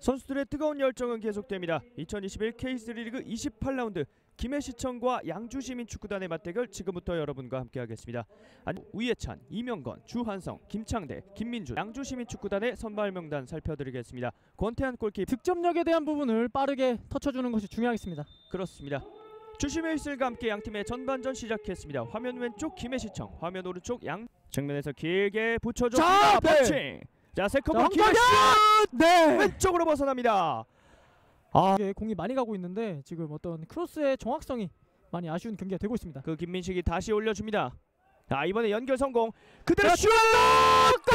선수들의 뜨거운 열정은 계속됩니다. 2021 K3 리그 28라운드 김해시청과 양주시민축구단의 맞대결 지금부터 여러분과 함께하겠습니다. 우예찬, 이명건, 주한성, 김창대, 김민준, 양주시민축구단의 선발 명단 살펴드리겠습니다. 권태한 골키퍼. 득점력에 대한 부분을 빠르게 터쳐주는 것이 중요하겠습니다. 그렇습니다. 주심의 휘슬과 함께 양팀의 전반전 시작했습니다. 화면 왼쪽 김해시청, 화면 오른쪽 양. 정면에서 길게 붙여줬습니다. 터칭. 자, 세컨볼 김해시. 네. 왼쪽으로 벗어납니다. 공이 많이 가고 있는데 지금 어떤 크로스의 정확성이 많이 아쉬운 경기가 되고 있습니다. 그 김민식이 다시 올려줍니다. 자, 이번에 연결 성공. 그대로 슛! 골!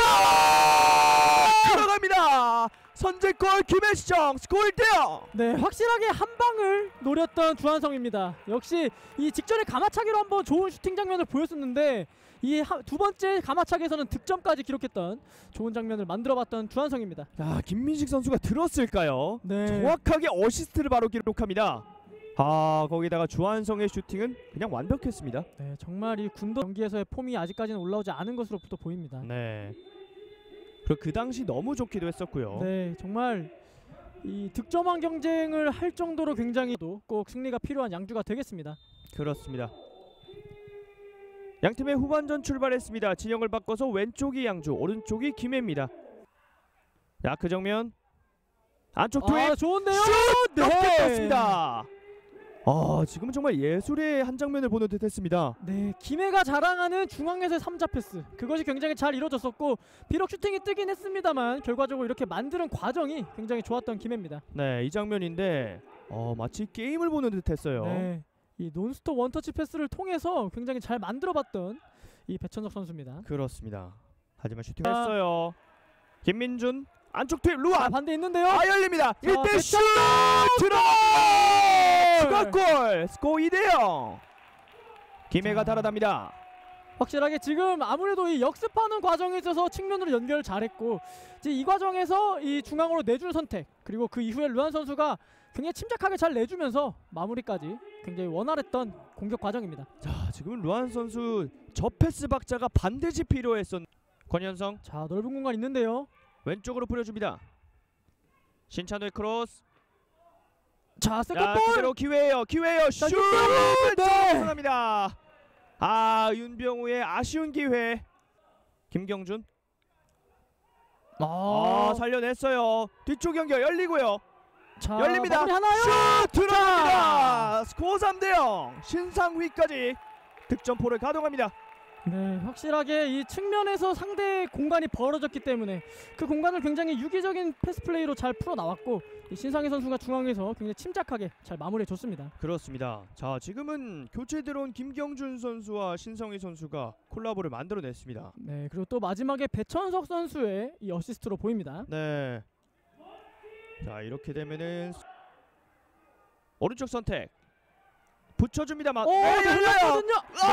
들어갑니다. 선제골 김해시청 스코어 1대0. 네, 확실하게 한 방을 노렸던 주한성입니다. 역시 이 직전에 가마차기로 한번 좋은 슈팅 장면을 보였었는데 이 두 번째 가마차기에서는 득점까지 기록했던 좋은 장면을 만들어봤던 주한성입니다. 자, 김민식 선수가 들었을까요? 네. 정확하게 어시스트를 바로 기록합니다. 거기다가 주한성의 슈팅은 그냥 완벽했습니다. 네, 정말 이 군도 경기에서의 폼이 아직까지는 올라오지 않은 것으로부터 보입니다. 네. 그리고 그 당시 너무 좋기도 했었고요. 네, 정말 이 득점왕 경쟁을 할 정도로 굉장히 꼭 승리가 필요한 양주가 되겠습니다. 그렇습니다. 양팀의 후반전 출발했습니다. 진영을 바꿔서 왼쪽이 양주, 오른쪽이 김해입니다. 자, 그 정면 안쪽 투입. 좋은데요? 슛! 네. 높게 떴습니다. 지금 정말 예술의 한 장면을 보는 듯했습니다. 네, 김해가 자랑하는 중앙에서의 3자 패스, 그것이 굉장히 잘 이루어졌었고 비록 슈팅이 뜨긴 했습니다만 결과적으로 이렇게 만드는 과정이 굉장히 좋았던 김해입니다. 네, 이 장면인데 마치 게임을 보는 듯했어요. 네, 이 논스톱 원터치 패스를 통해서 굉장히 잘 만들어봤던 이 배천석 선수입니다. 그렇습니다. 하지만 슈팅했어요. 김민준 안쪽 투입 루안. 반대 있는데요. 열립니다. 1대 슛! 들어갑니다. 추가골. 스코어 2대0. 김해가 달아납니다. 확실하게 지금 아무래도 이 역습하는 과정에 있어서 측면으로 연결을 잘했고 이제 이 과정에서 이 중앙으로 내준 선택, 그리고 그 이후에 루안 선수가 굉장히 침착하게 잘 내주면서 마무리까지 굉장히 원활했던 공격 과정입니다. 자, 지금 루안 선수 저 패스 박자가 반드시 필요했었. 권현성. 자, 넓은 공간 있는데요. 왼쪽으로 뿌려줍니다. 신찬우의 크로스. 자, 세컨볼. 그대로 기회예요. 슛! 벗어납니다. 윤병우의 아쉬운 기회. 김경준. 살려냈어요. 뒤쪽 연결 열리고요. 자, 열립니다. 슛! 들어갑니다. 스코어 3대0. 신상휘까지 득점포를 가동합니다. 네, 확실하게 이 측면에서 상대 공간이 벌어졌기 때문에 그 공간을 굉장히 유기적인 패스 플레이로 잘 풀어 나왔고 이 신상희 선수가 중앙에서 굉장히 침착하게 잘 마무리해 줬습니다. 그렇습니다. 자, 지금은 교체 들어온 김경준 선수와 신성희 선수가 콜라보를 만들어냈습니다. 네, 그리고 또 마지막에 배천석 선수의 이 어시스트로 보입니다. 네. 자, 이렇게 되면은 오른쪽 선택 붙여줍니다만 흘렀거든요.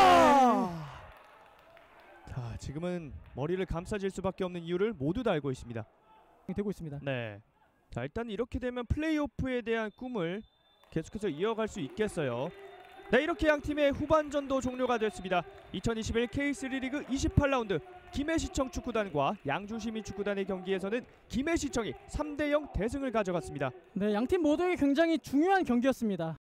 자, 지금은 머리를 감싸질 수밖에 없는 이유를 모두 다 알고 있습니다. 되고 있습니다. 네. 자, 일단 이렇게 되면 플레이오프에 대한 꿈을 계속해서 이어갈 수 있겠어요. 네, 이렇게 양팀의 후반전도 종료가 됐습니다. 2021 K3 리그 28라운드 김해시청 축구단과 양주시민축구단의 경기에서는 김해시청이 3대0 대승을 가져갔습니다. 네, 양팀 모두에게 굉장히 중요한 경기였습니다.